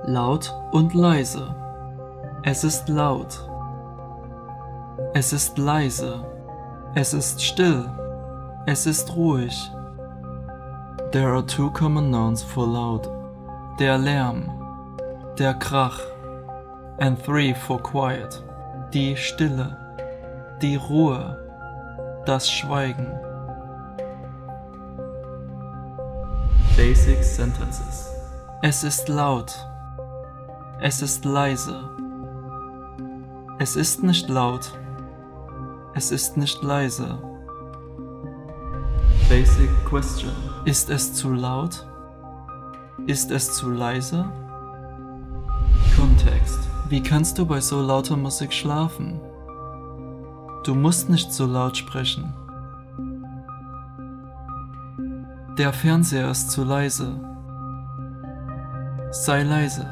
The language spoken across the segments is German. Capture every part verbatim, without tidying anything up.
Laut und leise. Es ist laut. Es ist leise. Es ist still. Es ist ruhig. There are two common nouns for loud. Der Lärm, der Krach, and three for quiet. Die Stille, die Ruhe, das Schweigen. Basic sentences. Es ist laut. Es ist leise. Es ist nicht laut. Es ist nicht leise. Basic question. Ist es zu laut? Ist es zu leise? Kontext. Wie kannst du bei so lauter Musik schlafen? Du musst nicht so laut sprechen. Der Fernseher ist zu leise. Sei leise.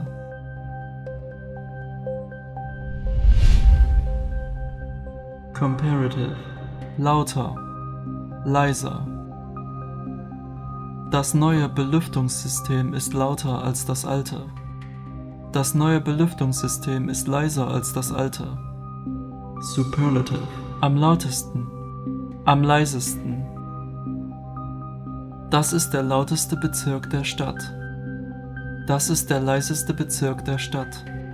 Comparative. Lauter. Leiser. Das neue Belüftungssystem ist lauter als das alte. Das neue Belüftungssystem ist leiser als das alte. Superlative. Am lautesten. Am leisesten. Das ist der lauteste Bezirk der Stadt. Das ist der leiseste Bezirk der Stadt.